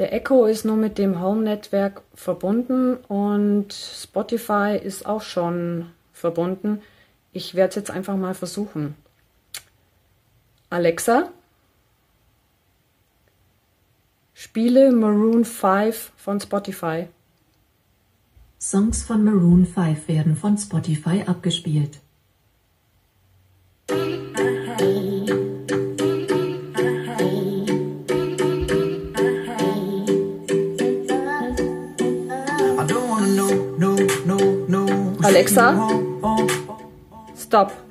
Der Echo ist nur mit dem Home-Netzwerk verbunden und Spotify ist auch schon verbunden. Ich werde es jetzt einfach mal versuchen. Alexa, spiele Maroon 5 von Spotify. Songs von Maroon 5 werden von Spotify abgespielt. Alexa, stop.